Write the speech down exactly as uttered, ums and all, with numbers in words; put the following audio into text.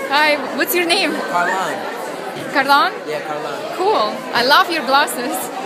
Hi, what's your name? Carlon. Carlon? Yeah, Carlon. Cool. I love your glasses.